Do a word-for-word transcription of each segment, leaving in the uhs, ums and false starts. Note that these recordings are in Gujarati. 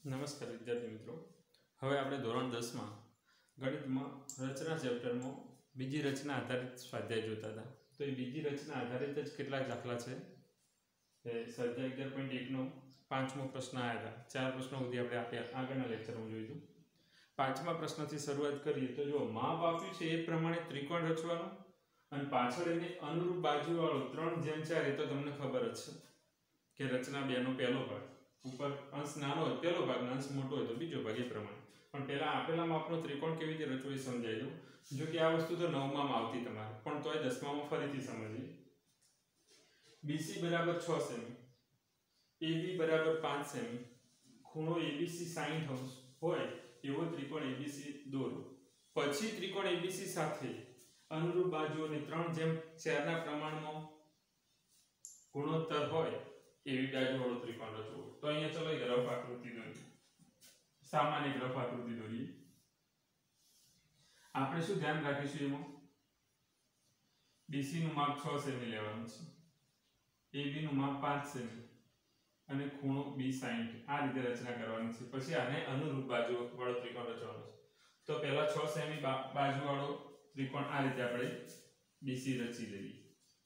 નમસ્કાર વિદ્યાર્થી મિત્રો, હવે આપણે ધોરણ દસમાં ગણિતમાં રચના ચેપ્ટરમાં બીજી રચના આધારિત સ્વાધ્યાય જોતા હતા. તો એ બીજી રચના આધારિત જ કેટલાક દાખલા છે. એ સ્વાધ્યાય અગિયાર પોઈન્ટ એકનો પાંચમો પ્રશ્ન આવ્યા હતા. ચાર પ્રશ્નો સુધી આપણે આપ્યા આગળના લેક્ચરમાં જોઈશું. પાંચમા પ્રશ્નથી શરૂઆત કરીએ તો જો માપ આપ્યું છે એ પ્રમાણે ત્રિકોણ રચવાનો અને પાછળ એને અનુરૂપ બાજુવાળો ત્રણ જેમ ચાર એ તો તમને ખબર જ છે કે રચના બે નો પહેલો ભાગ ઉપર અંશ નાનો હોય પહેલો ભાગ, અંશ મોટો હોય તો બીજો ભાગ, એ પ્રમાણે. પણ પહેલા આપેલા માપનો ત્રિકોણ કેવી રીતે રચવો એ સમજાઈ દઉં. જો કે આ વસ્તુ તો નવમામાં આવતી તમારે, પણ તોય દસમામાં ફરીથી સમજીએ. બીસી બરાબર છ સેમી, એબી બરાબર પાંચ સેમી, ખૂણો એબીસી સાઈઠ અંશ હોય એવો ત્રિકોણ એબીસી દોરો. પછી ત્રિકોણ એબીસી સાથે અનુરૂપ બાજુઓને ત્રણ જેમ ચાર ના પ્રમાણમાં ગુણોત્તર હોય એવી બાજુવાળો ત્રિકોણ રચવો. તો અહીંયા ચલો એક રફ આકૃતિ દોરીએ, સામાન્ય રફ આકૃતિ દોરીએ. આપણે શું ધ્યાન રાખીશું એમાં? બીસી નું માપ છ સેમી લેવાનું છે, એબી નું માપ પાંચ સેમી અને ખૂણો બી સાઈઠ. આ રીતે રચના કરવાની છે. પછી આને અનુરૂપ બાજુ વાળો ત્રિકોણ રચવાનો છે. તો પહેલા છ સેમી બાજુ વાળો ત્રિકોણ આ રીતે આપણે બીસી રચી લઈએ.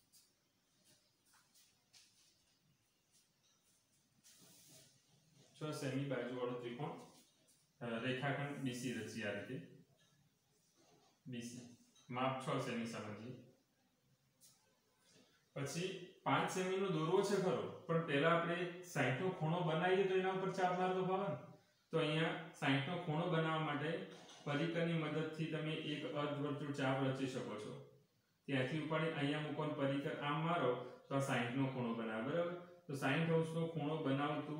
છ સેમી બાજુ વાળો ત્રિકોણ રેખાખંડ બીસી રચી આ રીતે. બીસી માપ છ સેમી સમજીએ. પછી પાંચ સેમી નો દોરવો છે ખરો, પણ પહેલા આપણે સાઈઠ નો ખૂણો બનાવીએ તો એના ઉપર ચાપ મારતો ભાવે ને. તો અહીંયા સાઈઠ નો ખૂણો બનાવવા માટે પરિકરની મદદથી તમે એક અર્ધવર્તુળ ચાપ રચી શકો છો. ત્યાંથી ઉપાડી અહીંયા મૂકો, પરિકર આમ મારો તો આ સાઈઠ નો ખૂણો બનાવે. બરાબર? તો સાઈઠ અંશ નો ખૂણો બનાવતું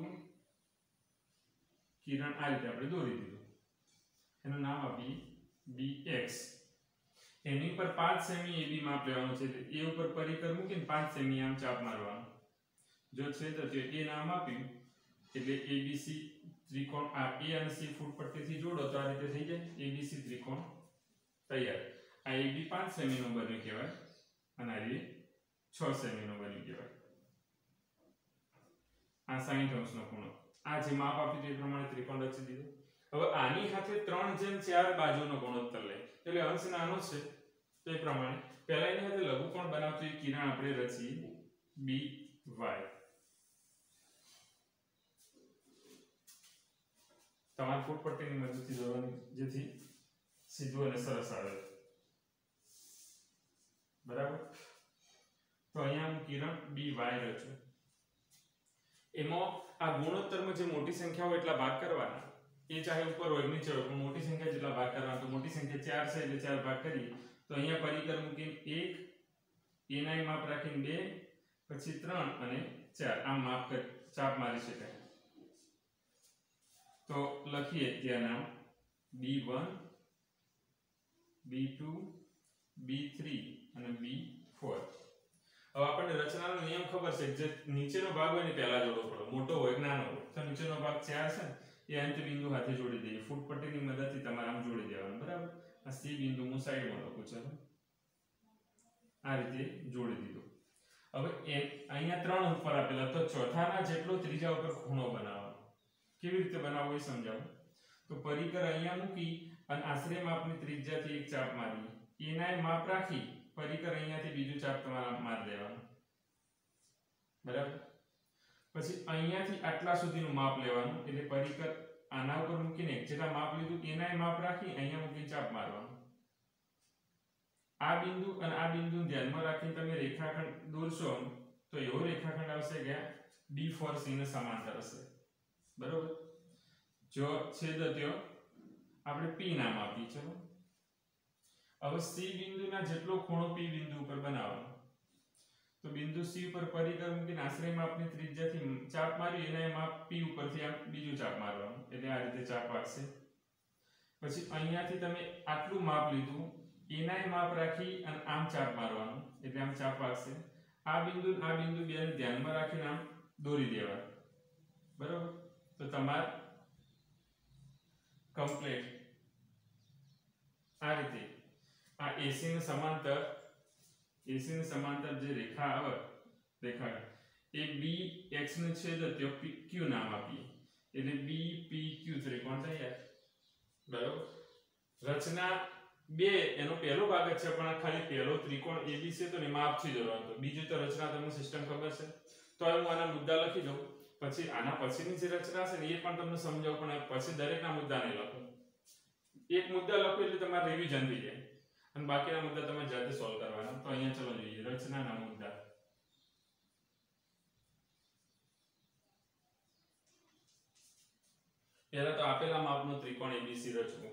કિરણ આ રીતે આપણે દોરી દીધું. એનું નામ આપી bx. એની પર પાંચ સેમી એબી માપ લેવાનું છે. એ ઉપર પરિકર મૂકીને પાંચ સેમી આમ ચાપ મારવાનું. જો છે તો એ નામ આપ્યું એટલે એબીસી ત્રિકોણ. આ એ અને સી ફૂટ પટ્ટીથી જોડો તો આ રીતે થઈ જાય એબીસી ત્રિકોણ તૈયાર. આ એબી પાંચ સેમી નો બન્યું કહેવાય અને આ છ સેમી નો બન્યું કહેવાય. આ સાઈઠ અંશનો ખૂણો. આ જે માપ આપ્યું તે પ્રમાણે ત્રિકોણ રચી દીધું. હવે આની સાથે ત્રણ જેમ ચાર બાજુનો ગુણોત્તર લે, એટલે અંશ નાનો છે તો એ પ્રમાણે પહેલા એની સાથે લઘુકોણ બનાવતું એક કિરણ આપણે રચીએ બી વાય. તમારી ફૂટ પટ્ટીની મદદથી દોરવાની જેથી સીધું અને સરસ આવે. બરાબર? તો અહીંયા હું કિરણ બી વાય રચું. એમાં આ ગુણોત્તરમાં જે મોટી સંખ્યા હોય એટલા ભાગ કરવાના. એ ચાહે ઉપર હોય નીચે હોય, પણ મોટી સંખ્યા જેટલા ભાગ કરવાના. તો મોટી સંખ્યા ચાર છે એટલે ચાર ભાગ કરીએ. તો અહીંયા પરિકર મૂકીને એક, એના માપ રાખીને બે, પછી ત્રણ અને ચાર આમ માપ કરી ચાપ મારી શકાય. તો લખીએ ત્યાં નામ B one, B two, B three અને બી ફોર. હવે આપણને રચનાનો નિયમ ખબર છે. જે નીચેનો ભાગ હોય ને પહેલા જોડવો પડે, મોટો હોય કે નાનો હોય. તો નીચેનો ભાગ ચાર છે ને એ અંત બિંદુ સાથે જોડી દઈએ. ફૂટ પટ્ટીની મદદથી તમારે આમ જોડી દેવાનું. બરાબર? આ સી બિંદુ હું સાઈડમાં લખું છું. આ રીતે જોડી દીધું. હવે એ અહીંયા ત્રણ ઉપર આપેલા, તો ચોથાના જેટલો ત્રીજા ઉપર ખૂણો બનાવવાનો. કેવી રીતે બનાવવો એ સમજાવું. તો પરિકર અહીંયા મૂકી અને આશરે માપની ત્રિજ્યાથી એક ચાપ મારીએ. એના માપ રાખી પરિકર અહીંયાથી બીજું ચાપ તમારે મારી દેવાનું. બરાબર? પછી અહીંયાથી આટલા સુધીનું માપ લેવાનું. એટલે પરિકર આના ઉપર મૂકીને જેટલા માપ લીધું એના માપ રાખી અહીંયા મૂકીને ચાપ મારવાનું. આ બિંદુ અને આ બિંદુ ધ્યાનમાં રાખીને તમે રેખાખંડ દોરશો તો એવો રેખાખંડ આવશે કે બી ફોર સી ને સમાંતર હશે. બરોબર? જો છેદ ત્યો આપણે પી નામ આપીએ. ચલો હવે સી બિંદુના જેટલો ખૂણો પી બિંદુ ઉપર બનાવવાનો. તો બિંદુ સી ઉપર પરિકર મૂકીને આશ્રય માપની ત્રિજ્યાથી ચાપ મારી એના માપ પી ઉપરથી આ બીજું ચાપ મારવાનું. એટલે આ રીતે ચાપ વાગશે. પછી અહીંયાથી તમે આટલું માપ લીધું, એના માપ રાખી અને આમ ચાપ મારવાનું. એટલે આમ ચાપ વાગશે. આ બિંદુ આ બિંદુ બે ને ધ્યાનમાં રાખીને આમ દોરી દેવા. બરોબર? તો તમાર કમ્પ્લીટ આ રીતે આ એસી ને સમાંતર એસી ને સમાંતર જે રેખા આવે રેખા એ બી એક્સ ને છેદ તો ક્યુ નામ આપીએ. એટલે બી પી ક્યુ ત્રિકોણ તૈયાર બરાબર રચના બે એનો પહેલો ભાગ જ છે પણ ખાલી પહેલો ત્રિકોણ એબીસી તો ને માપથી દોરવાનો તો બીજું તો રચના તમને સિસ્ટમ ખબર છે તો હવે હું આના મુદ્દા લખી દઉં પછી આના પછીની જે રચના છે ને એ પણ તમને સમજાવું પણ પછી દરેકના મુદ્દા નહીં લખું એક મુદ્દા લખો એટલે તમારે રિવિઝન થઈ જાય અને બાકીના મુદ્દા તમે જાતે સોલ્વ કરવાના તો અહીંયા ચલો જોઈએ રચનાના મુદ્દા પહેલા તો આપેલા માપનો ત્રિકોણ એબીસી રચવો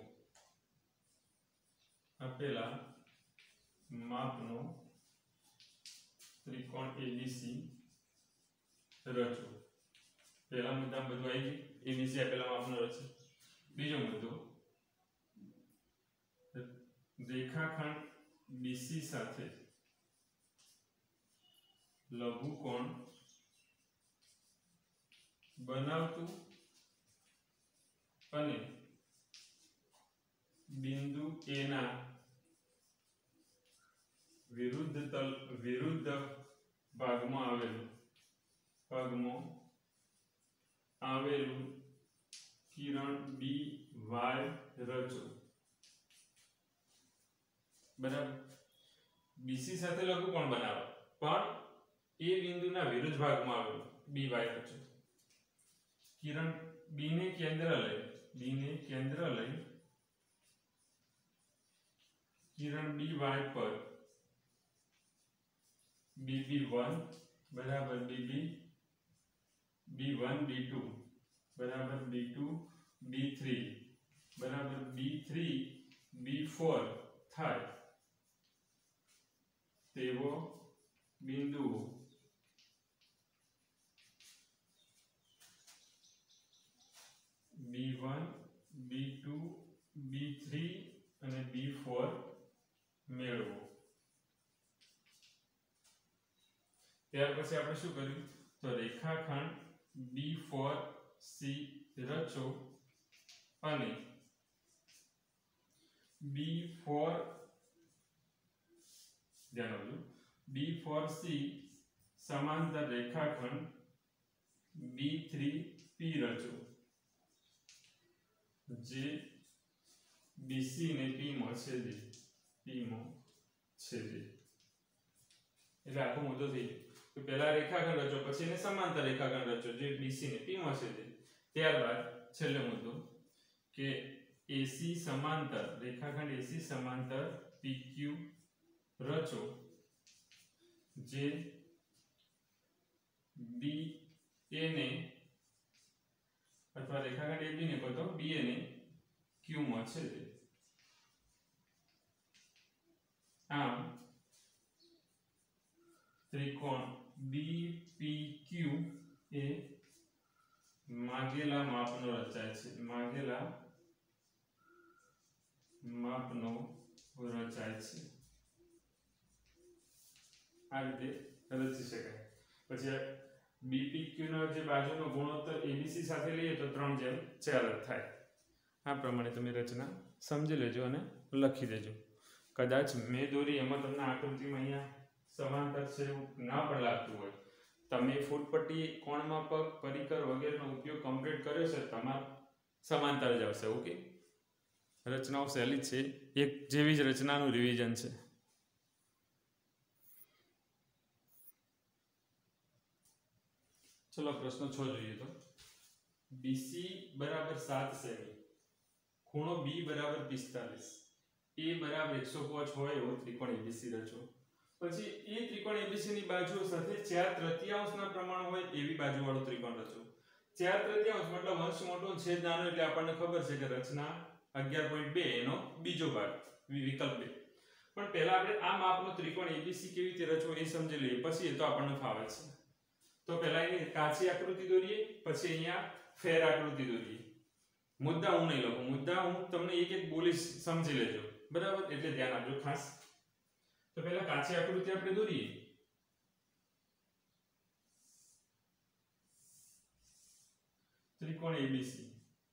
આપેલા માપનો ત્રિકોણ એબીસી રચવો પહેલા મુદ્દા બધું આવી ગયું એબીસી આપેલા માપનો રચે બીજો મુદ્દો રેખાખંડ બીસી સાથે લઘુકોણ બનાવતું અને બિંદુ એ ના વિરુદ્ધ તલ વિરુદ્ધ ભાગમાં આવેલું ભાગમાં આવેલું કિરણ બી વાય રચો બરાબર બીસી સાથે લઘુકોણ બનાવો પણ એ બિંદુના વિરુદ્ધ ભાગમાં આવેલું બી વાય રચો કિરણ બી ને કેન્દ્ર લઈ બી ને કેન્દ્ર લઈ કિરણ બી વાય પર બીબી વન બરાબર BB B one B two બરાબર બી ટુ બી થ્રી બરાબર બી થ્રી બી ફોર થાય તેવો બિંદુ B one B two B three અને બી ફોર મેળવો ત્યાર પછી આપણે શું કર્યું તો રેખાખંડ બી ફોર સી રચો અને બી ફોર ધ્યાન આપજો બી ફોર સી સમાંતર રેખાખંડ બી થ્રી પી રચો જે બીસી ને પી માં છેદે પી માં છેદે એટલે આખો મુદ્દો થઈ ગયો તો પહેલા રેખાખંડ રચો પછી એને સમાંતર રેખાખંડ રચો જે બીસી ને પી માં છેદે ત્યારબાદ છેલ્લો મુદ્દો કે એસી સમાંતર રેખાખંડ એસી સમાંતર પીક્યુ રચો જે બી એ ને અથવા રેખાખંડ એબી ને કહો તો બી એ ને ક્યુ માં છેદે આમ ત્રિકોણ બીપીક્યુ એ માગેલા માપનો રચાય છે માગેલા માપનો રચાય છે આ રીતે રચી શકાય પછી બીપીક્યુ નો જે બાજુનો ગુણોત્તર એબીસી સાથે લઈએ તો ત્રણ જેમ ચાર થાય આ પ્રમાણે તમે રચના સમજી લેજો અને લખી દેજો કદાચ મેં દોરી એમાં તમને આકૃતિમાં અહીંયા સમાંતર છે એવું ના પણ લાગતું હોય તમે ફૂટપટ્ટી કોણમાં પગ પરિકર વગેરેનો ઉપયોગ કમ્પ્લીટ કર્યો છે તમારે સમાંતર જ આવશે ઓકે રચનાઓ સહેલી છે એક જેવી જ રચનાનું રિવિઝન છે ચલો પ્રશ્ન છ જોઈએ તો બીસી બરાબર સાત સેમી ખૂણો બી બરાબર પિસ્તાલીસ એ બરાબર એકસો પાંચ હોય એવો ત્રિકોણ એબીસી રચો પછી એ ત્રિકોણ એબીસી ની બાજુઓ સાથે ચાર તૃતીયાંશના પ્રમાણ હોય એવી બાજુવાળો ત્રિકોણ રચો ચાર તૃતીયાંશ મતલબ અંશ મોટો છેદ નાનો એટલે આપણને ખબર છે કે રચના અગિયાર પોઈન્ટ બે એનો બીજો ભાગ વિકલ્પ બે પણ પહેલા આપણે આ માપનો ત્રિકોણ એબીસી કેવી રીતે રચવો એ સમજી લઈએ પછી એ તો આપણને ફાવે છે તો પહેલા એની કાચી આકૃતિ દોરીએ પછી અહીંયા ફેર આકૃતિ દોરીએ મુદ્દા હું નહીં લખું મુદ્દા હું તમને એક એક બોલીશ સમજી લેજો બરાબર એટલે ધ્યાન આપજો ખાસ તો પહેલા કાચી આકૃતિ આપણે દોરીએ ત્રિકોણ એબીસી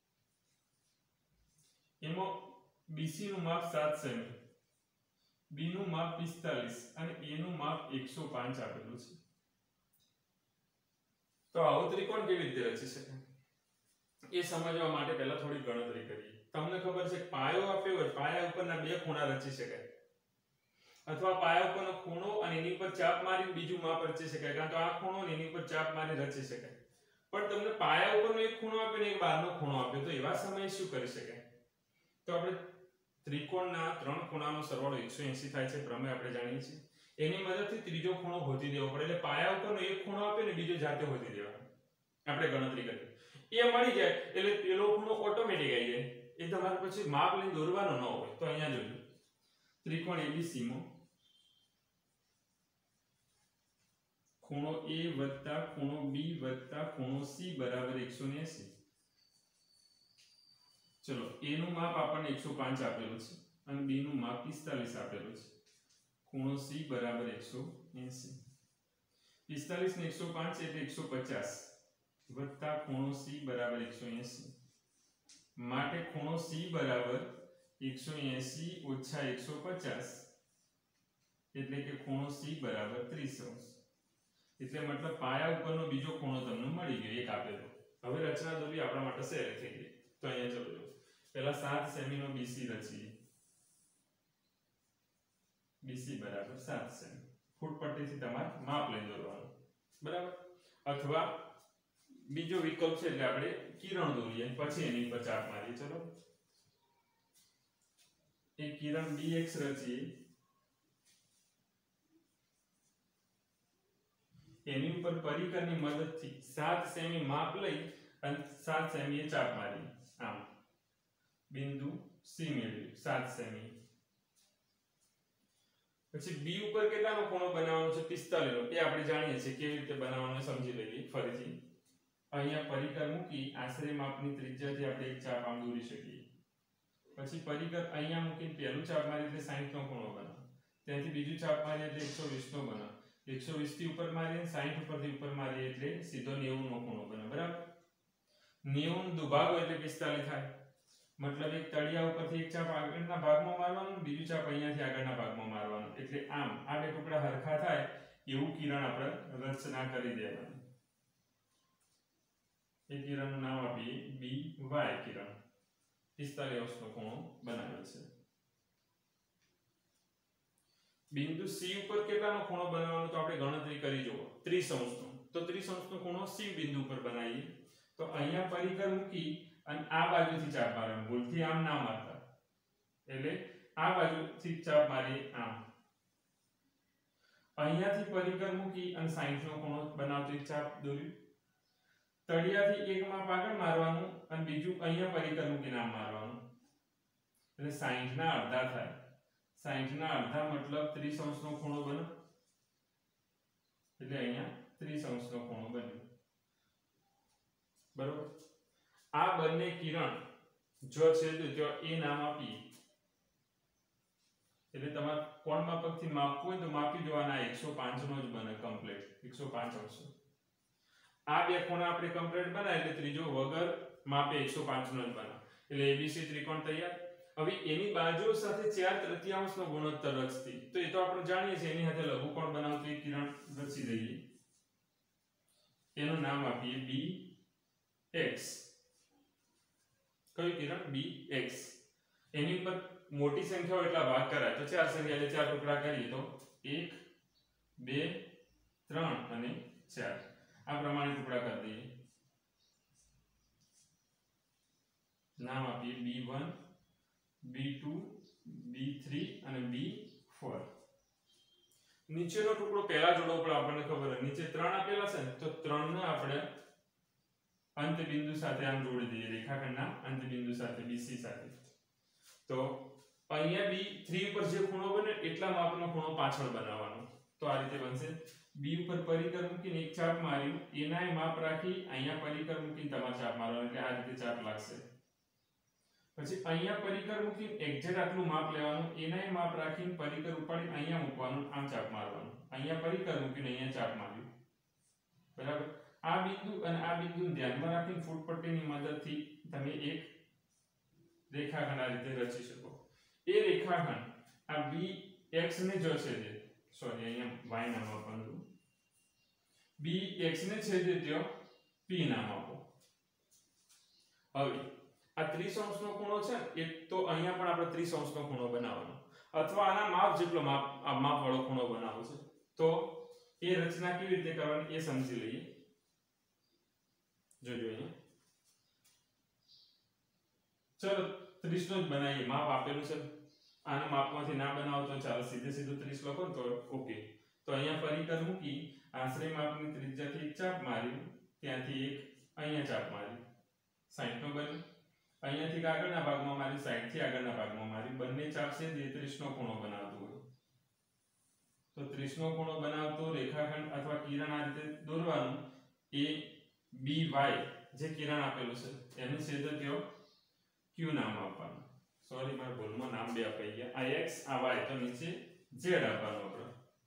એમાં બીસી નું માપ સાત સેમી બી નું માપ પિસ્તાલીસ અને એ નું માપ એકસો પાંચ આપેલું છે તો આવો ત્રિકોણ કેવી રીતે રચી શકાય એ સમજવા માટે પહેલા થોડી ગણતરી કરીએ. તમને ખબર છે પાયો આપ્યો હોય, પાયા ઉપરના બે ખૂણા રચી શકાય, અથવા પાયા ઉપરનો ખૂણો અને એની પર ચાપ મારી બીજું માપ રચી શકાય, કાં તો આ ખૂણો અને એની પર ચાપ મારી રચી શકાય. પણ તમને પાયા ઉપરનો એક ખૂણો આપ્યો ને એક બહારનો ખૂણો આપ્યો, તો એવા સમયે શું કરી શકાય? તો આપણે ત્રિકોણના ત્રણ ખૂણાનો સરવાળો એકસો એંસી થાય છે, પ્રમેય આપણે જાણીએ છીએ. એની મદદથી ત્રીજો ખૂણો શોધી દેવો પડે. એટલે પાયા ઉપરનો એક ખૂણો આપ્યો ને બીજો જાતે શોધી દેવાનો. આપણે ગણતરી કરીએ એ મળી જાય એટલે પેલો ખૂણો ઓટોમેટિક આવી જાય. એ તમારે પછી માપ લઈને દોરવાનો ન હોય. તો અહીંયા જોજો, ત્રિકોણ એબીસી માં ખૂણો A વત્તા ખૂણો B વત્તા ખૂણો C બરાબર એકસો એંસી. ચલો, A નું માપ આપણને એકસો પાંચ આપેલું છે અને B નું માપ પિસ્તાલીસ આપેલું છે. ખૂણો C બરાબર એકસો એંસી. પિસ્તાલીસ ને એકસો પાંચ એટલે એકસો પચાસ વત્તા ખૂણો C બરાબર એકસો એંસી. માટે ખૂણો C બરાબર એકસો એંસી ઓછા એકસો પચાસ એટલે કે ખૂણો C બરાબર ત્રીસ અંશ. એટલે મતલબ પાયા ઉપરનો બીજો ખૂણો તમને મળી ગયો, એક આપેલો. હવે રચના દોરવી આપણા માટે સહેલી થઈ ગઈ. તો અહીંયા ચલો, પહેલા સાત સેમી નો બીસી રચીએ. બીસી બરાબર સાત સેમી. ફૂટ પટ્ટીથી તમારે માપ લઈ દોરવાનું, બરાબર. અથવા બીજો વિકલ્પ છે એટલે આપણે કિરણ દોરીએ પછી એની પર ચાપ મારીએ. ચલો, એક કિરણ bx રચીએ. એની ઉપર પરિકરની મદદથી સાત સેમી માપ લઈ અને સાત સેમી એ ચાપ મારી. આમ બિંદુ C મેળવ્યું સાત સેમી. પછી B ઉપર કેટલાનો ખૂણો બનાવવાનો છે? પિસ્તાલીસ નો. એ આપણે જાણીએ છીએ કેવી રીતે બનાવવાનો, સમજી લઈએ ફરીથી. અહીંયા પરિકર મૂકી આશરે માપની ત્રિજ્યાથી આપણે એક ચાપ આમ દોરી શકીએ. પછી પરિકર અહીંયા મૂકીને પહેલું ચાપ મારી એટલે સાઠ નો ખૂણો બનાવો. ત્યાંથી બીજું ચાપ મારી એટલે એકસો વીસ નો બનાવો. એકસો વીસ થી ઉપર મારીએ, સાઠ ઉપરથી ઉપર મારીએ એટલે સીધો નેવું નો ખૂણો બને, બરાબર. નેવું દુભાગો એટલે પિસ્તાલીસ થાય. મતલબ એક તળિયા ઉપરથી એક ચાપ આગળના ભાગમાં મારવાનું, બીજું ચાપ અહીંયાથી આગળના ભાગમાં મારવાનું. એટલે આમ આ બે ટુકડા હરખા થાય એવું કિરણ આપણે રચના કરી દેવાની. એ કિરણનું નામ આપીએ બી વાય કિરણ. પિસ્તાલીસ અંશનો ખૂણો બનાવેલ છે. બિંદુ C ઉપર કેટલાનો ખૂણો બનાવવાનો? તો આપણે ગણતરી કરી જુઓ, ત્રીસ અંશનો. તો ત્રીસ અંશનો ખૂણો C બિંદુ ઉપર બનાવીએ. તો અહીંયા પરિકર મૂકી અને આ બાજુથી ચાપ મારવાનું, ભૂલથી આમ ના મારતા. એટલે આ બાજુથી ચાપ મારીએ આમ. અહીંયાથી પરિકર મૂકી અને સાઠ નો ખૂણો બનાવતો એક ચાપ દોર્યું. તળિયાથી એક માપ આગળ મારવાનું અને બીજું અહીંયા પરિકર મૂકીને આમ મારવાનું. એટલે સાઠ ના અડધા થાય. સાઠ ના અડધા મતલબ ત્રીસ અંશનો ખૂણો બને. એટલે અહીંયા ત્રીસ અંશનો ખૂણો બન્યો, બરોબર. આ બંને કિરણ જો છેદે ત્યાં એ નામ આપીએ. એટલે તમારે કોણ માપકથી માપવું હોય તો માપી દેવાના. એકસો પાંચ નો જ બને કમ્પ્લીટ, એકસો પાંચ અંશ. આ બે ખૂણા આપણે કમ્પ્લીટ બનાય એટલે ત્રીજો વગર માપે એકસો પાંચ નો જ બને. એટલે એબીસી ત્રિકોણ તૈયાર. હવે એની બાજુઓ સાથે ચાર તૃતીયાંશનો ગુણોત્તર રચતી. તો એ તો આપણે જાણીએ છીએ, એની સાથે લઘુકોણ બનાવતું એક કિરણ રચી દઈએ. એનું નામ આપીએ bx. કયું કિરણ? bx. એની ઉપર મોટી સંખ્યા હોય એટલા ભાગ કરાય. તો ચાર સંખ્યા એટલે ચાર ટુકડા કરીએ તો એક, બે, ત્રણ અને ચાર. આ પ્રમાણે ટુકડા કરી દઈએ. નામ આપીએ B one, B two, B three અને બી ફોર. નીચેનો ટુકડો પહેલા જોડવો પડે. આપણને ખબર છે નીચે ત્રણ આપેલા છે ને, તો ત્રણ ને આપણે અંત બિંદુ સાથે આમ જોડી દઈએ, રેખાખંડના અંત બિંદુ સાથે બીસી સાથે. તો અહીંયા બી થ્રી ઉપર જે ખૂણો બને એટલા માપનો ખૂણો પાછળ બનાવવાનો. તો આ રીતે બનશે. બી ઉપર પરિકર મૂકીને એક ચાપ માર્યું, એનાય માપ રાખી અહીંયા પરિકર મૂકીને તમારે ચાપ મારવાનો. એટલે આ રીતે ચાપ લાગશે. પછી અહીંયા પરિકર મૂકીને એક્ઝેક્ટ આટલું માપ લેવાનું, એનાય માપ રાખીને પરિકર ઉપાડીને અહીંયા મૂકવાનું, આમ ચાપ મારવાનું. અહીંયા પરિકર મૂકીને અહીંયા ચાપ માર્યું, બરાબર. આ બિંદુ અને આ બિંદુને ધ્યાનમાં રાખીને ફૂટ પટ્ટીની મદદથી તમે એક રેખાખંડ આ રીતે રચી શકો. એ રેખાખંડ આ bx ને જો છેદે, સોરી અહીંયા y નામ આપવાનું, bx ને છેદે ત્યાં p નામ આપો. હવે આ ત્રીસ અંશનો ખૂણો છે ને એ તો અહીંયા પણ આપણે ત્રીસ અંશનો ખૂણો બનાવવાનો અથવા આના માપ જેટલો માપ આ માપ વાળો ખૂણો બનાવવો છે તો એ રચના કેવી રીતે કરવાની એ સમજી લઈએ જોજો અહીંયા ચલો ત્રીસ નો જ બનાવીએ માપ આપેલું છે આના માપમાંથી ના બનાવો તો ચાલો સીધે સીધું ત્રીસ લખો તો ઓકે તો અહીંયા ફરી કર મૂકી આશ્રય માપની ત્રિજ્યાથી એક ચાપ મારી ત્યાંથી એક અહીંયા ચાપ મારી સાઠ નો બન્યું અહીંયાથી આગળના ભાગમાં મારી સાઠ થી આગળના ભાગમાં મારી બંને ચાપ છે જે ત્રીસ નો ખૂણો બનાવતું હોય તો ત્રીસ નો ખૂણો બનાવતો રેખાખંડ અથવા કિરણ આ રીતે દોરવાનું એ બી વાય જે કિરણ આપેલું છે એનું છેદ કયો ક્યુ નામ આપવાનું સોરી મારા ભૂલમાં નામ બે અપાઈ ગયા આ x આ y તો નીચે z આપવાનું આપણે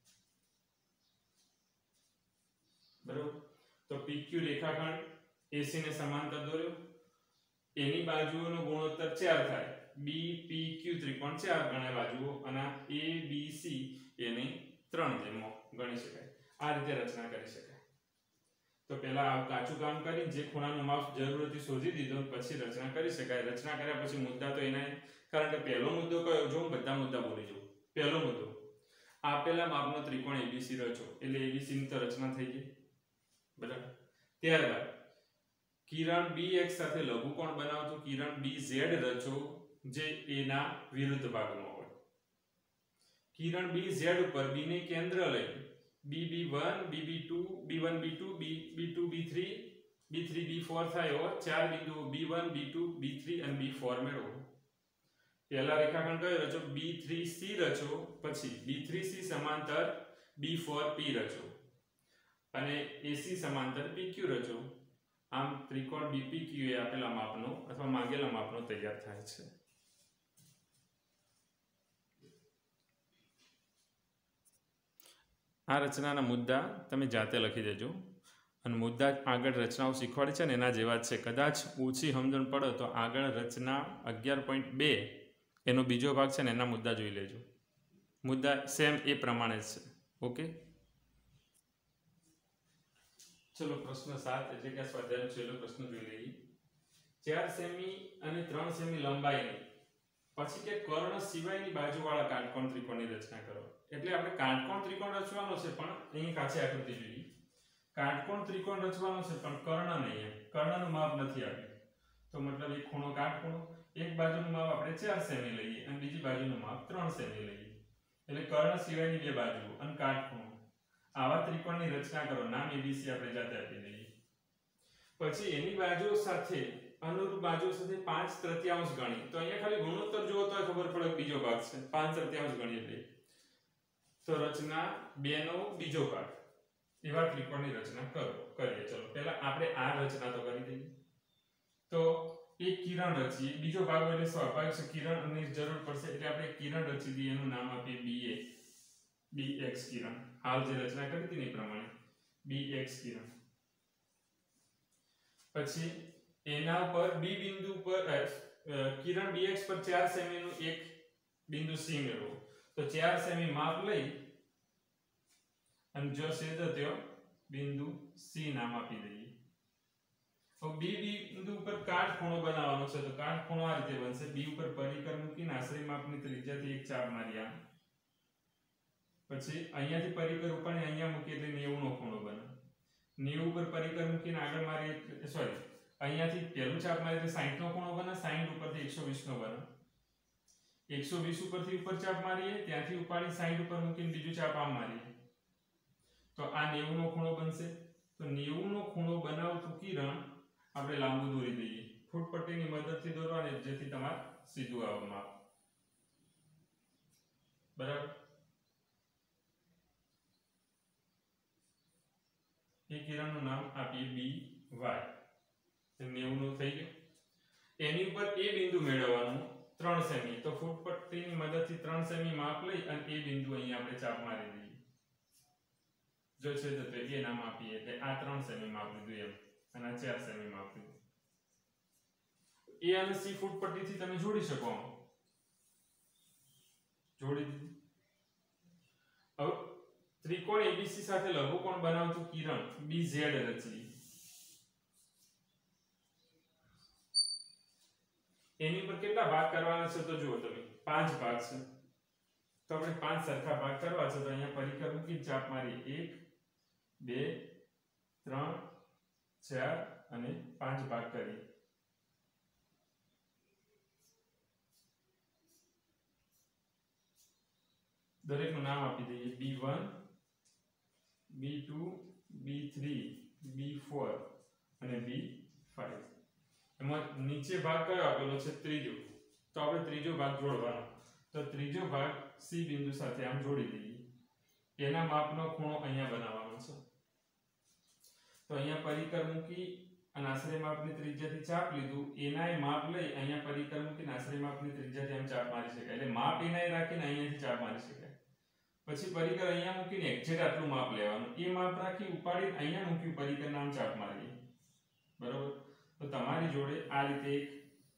બરોબર તો પીક્યુ રેખાખંડ એસી ને સમાંતર દોર્યો એની બાજુઓનો ગુણોત્તર ચાર થાય બી પી ક્યુ ત્રિકોણ ચાર ગણા બાજુઓ અને a b c એને ત્રણ જેમ ગણી શકાય આ રીતે રચના કરી શકાય તો પહેલા આ કાચું કામ કરી જે ખૂણાનું માપ જરૂર હતી શોધી દીધો પછી રચના કરી શકાય રચના કર્યા પછી મુદ્દા તો એના કારણ કે પહેલો મુદ્દો કયો જો હું બધા મુદ્દા બોલી જાઉં પહેલો મુદ્દો આપેલા માપનો ત્રિકોણ એબીસી રચો એટલે એબીસી ની તો રચના થઈ ગઈ બરાબર ત્યારબાદ કિરણ bx સાથે લઘુકોણ બનાવતો કિરણ bz રચો જે a ના વિરુદ્ધ ભાગમાં હોય કિરણ bz ઉપર b ને કેન્દ્ર લઈ b b one b b two b one b two b b two b three b three b four થાય ચાર બિંદુઓ b one b two b three અને b four મેળવો પહેલા રેખાખંડ કયો રચો b three c રચો પછી b three c સમાંતર b four p રચો અને ac સમાંતર pq રચો આમ ત્રિકોણ bpq એ આપેલા માપનો અથવા માંગેલા માપનો તૈયાર થાય છે આ રચનાના મુદ્દા તમે જાતે લખી દેજો અને મુદ્દા આગળ રચનાઓ શીખવાડી છે ને એના જેવા જ છે કદાચ ઓછી સમજણ પડે તો આગળ રચના અગિયાર પોઈન્ટ બે એનો બીજો ભાગ છે ને એના મુદ્દા જોઈ લેજો મુદ્દા સેમ એ પ્રમાણે જ છે ઓકે ચલો પ્રશ્ન સાત એટલે કે સ્વાધ્યાયનો છેલ્લો પ્રશ્ન જોઈ લઈએ ચાર સેમી અને ત્રણ સેમી લંબાઈની પછી કે કર્ણ સિવાયની બાજુવાળા કાટકોણ ત્રિકોણની રચના કરો એટલે આપણે કાટકોણ ત્રિકોણ રચવાનો છે પણ અહીં કાચી આકૃતિ જોઈએ કાટકોણ ત્રિકોણ રચવાનો છે પણ કર્ણ નહીં કર્ણનું માપ નથી આપ્યું તો મતલબ એક ખૂણો કાટખૂણો એક બાજુનું માપ આપણે ચાર સેમી લઈએ અને બીજી બાજુનું માપ ત્રણ સેમી લઈએ એટલે કર્ણ સિવાયની બે બાજુઓ અને કાટખૂણો આવા ત્રિકોણની રચના કરો નામ એબીસી આપણે જાતે આપી દઈએ પછી એની બાજુઓ સાથે અનુરૂપ બાજુઓ સાથે પાંચ તૃતીયાંશ ગણી તો અહીંયા ખાલી ગુણોત્તર જુઓ તો ખબર પડે બીજો ભાગ છે પાંચ તૃતીયાંશ ગણી એટલે તો રચના બે નો બીજો ભાગ એવા ત્રિકોણની રચના કરો કરીએ ચલો પહેલા આપણે આ રચના તો કરી દઈએ તો એક કિરણ રચીએ બીજો ભાગ એટલે સ્વાભાવિક છે કિરણની જરૂર પડશે એટલે આપણે કિરણ રચી દઈએ એનું નામ આપીએ ba bx કિરણ હાલ જે રચના કરી હતી ને એ પ્રમાણે bx કિરણ પછી એના પર b બિંદુ પર કિરણ bx પર ચાર સેમી નું એક બિંદુ c મેળવો તો ચાર સેમી માપ લઈ અને જો છેદ થયો બિંદુ c નામ આપી દઈએ તો b બિંદુ ઉપર કાટખૂણો બનાવવાનો છે તો કાટખૂણો આ રીતે બનશે b ઉપર પરિકર મૂકીને આશ્રય માપની ત્રિજ્યાથી એક ચાપ મારી આમ પછી અહીંયાથી પરિકર ઉપાડીને અહીંયા મૂકી એટલે નેવું નો ખૂણો બને નેવું ઉપર પરિકર મૂકીને આગળ મારી સોરી અહીંયાથી પહેલું ચાપ મારી એટલે સાઠ નો ખૂણો બને સાઠ ઉપરથી એકસો વીસ નો બને એકસો વીસ ઉપરથી ઉપર ચાપ મારીએ ત્યાંથી ઉપાડી સાઠ ઉપર મૂકીને બીજું ચાપ આમ મારીએ તો આ નેવું નો ખૂણો બનશે તો નેવું નો ખૂણો બનાવતું કિરણ આપણે લાંબુ દોરી દઈએ ફૂટપટ્ટીની મદદથી દોરવાની જેથી તમારે સીધું આવે માપ બરાબર એ કિરણનું નામ આપીએ બી વાય નેવું નું થઈ ગયું એની ઉપર એ બિંદુ મેળવવાનું ત્રણ સેમી તો ફૂટપટ્ટીની મદદથી ત્રણ સેમી માપ લઈ અને એ બિંદુ અહીંયા આપણે ચાપ મારી દઈએ જો છે તો એ નામ આપીએ એટલે આ ત્રણ સેમી માપ લીધું એમ અને આ ચાર સેમી માપ લીધું એ અને સી ફૂટપટ્ટીથી તમે જોડી શકો જોડી દીધું હવે ત્રિકોણ એબીસી સાથે લઘુકોણ બનાવતું કિરણ બીઝેડ રચી એની પર કેટલા ભાગ કરવાના છે તો જુઓ તમે પાંચ ભાગ છે તો આપણે પાંચ સરખા ભાગ કરવા છે તો અહીંયા પરિકર મૂકી ચાપ મારી એક બે ત્રણ ચાર અને પાંચ ભાગ કરી દરેકનું નામ આપી દઈએ B one B two B three B four અને બી ફાઈવ એમાં નીચે ભાગ કયો આપેલો છે ત્રીજો તો આપણે ત્રીજો ભાગ જોડવાનો તો ત્રીજો ભાગ સી બિંદુ સાથે આમ જોડી દઈએ એના માપનો ખૂણો અહીંયા બનાવવાનો છે તો અહીંયા પરિકર મૂકી અને આશ્રય માપની ત્રિજ્યાથી ચાપ લીધું એનાય માપ લઈ અહીંયા પરિકર મૂકીને આશ્રય માપની ત્રિજ્યાથી આમ ચાપ મારી શકાય એટલે માપ એનાય રાખીને અહીંયાથી ચાપ મારી શકાય પછી પરિકર અહીંયા મૂકીને એક્ઝેક્ટ આટલું માપ લેવાનું એ માપ રાખી ઉપાડીને અહીંયા મૂક્યું પરિકર નામ ચાપ મારીએ બરોબર તો તમારી જોડે આ રીતે એક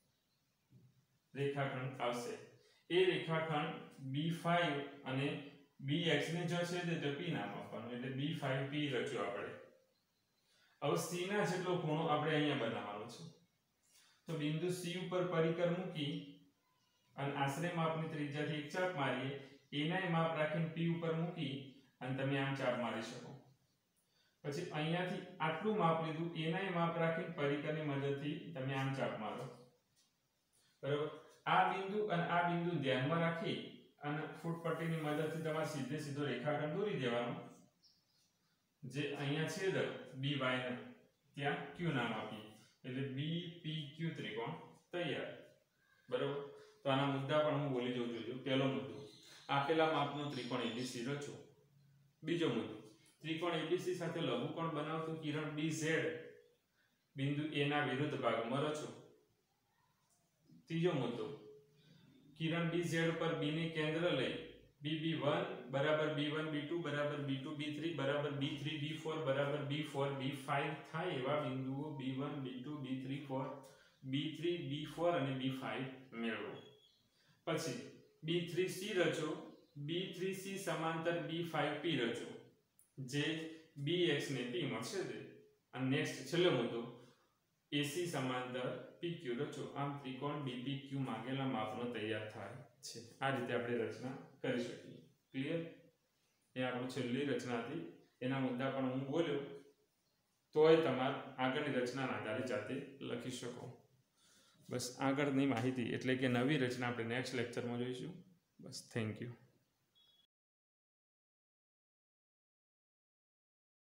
રેખાખંડ આવશે એ રેખાખંડ બી ફાઈવ અને bx ને જો છે તે p નામ આપવાનું એટલે બી ફાઈવ p રચ્યો આપણે હવે c ના જેટલો ખૂણો આપણે અહીંયા બનાવવાનો છે તો બિંદુ c ઉપર પરિકર મૂકી અને આશ્રય માપની ત્રિજ્યાથી એક ચાપ મારીએ એનાય માપ રાખીને p ઉપર મૂકી અને તમે આમ ચાપ મારી શકો પછી અહીંયાથી આટલું માપ લીધું એનાય માપ રાખીને પરિકરની મદદથી તમે આમ ચાપ મારો બરાબર આ બિંદુ અને આ બિંદુ ધ્યાનમાં રાખી અને ફૂટપટ્ટીની મદદથી તમારે સીધે સીધો રેખાખંડ દોરી દેવાનો જે અહીંયા છેદક by ને ત્યાં q નામ આપીએ એટલે બી પી ક્યુ ત્રિકોણ તૈયાર બરાબર તો આના મુદ્દા પણ હું બોલી જઉં જોજો પહેલો મુદ્દો આપેલા માપનો ત્રિકોણ એબીસી રચો બીજો મુદ્દો ત્રિકોણ એબીસી સાથે લઘુકોણ બનાવતું કિરણ બીઝેડ બિંદુ a ના વિરુદ્ધ ભાગમાં રચો ત્રીજો મુદ્દો કિરણ બીઝેડ પર b ને કેન્દ્ર લઈ બી બી વન બરાબર બી વન બી ટુ બરાબર બી ટુ બી થ્રી બરાબર બી થ્રી બી ફોર બરાબર બી ફોર બી ફાઈવ થાય એવા બિંદુઓ B one B two B three four B three B four અને બી ફાઈવ મેળવો પછી બી થ્રી સી રચો બી થ્રી સી સમાંતર બી ફાઈવ પી રચો જે bx ને p મળશે તે અને નેક્સ્ટ છેલ્લો મુદ્દો એસી સમાંતર પીક્યુ રચો આમ ત્રિકોણ બીપીક્યુ માંગેલા માપનો તૈયાર થાય છે આ રીતે આપણે રચના કરી શકીએ ક્લિયર એ આપણું છેલ્લી રચના હતી એના મુદ્દા પણ હું બોલ્યો તોય તમારે આગળની રચનાના આધારે જાતે લખી શકો બસ આગળની માહિતી એટલે કે નવી રચના આપણે નેક્સ્ટ લેક્ચરમાં જોઈશું બસ થેન્ક યુ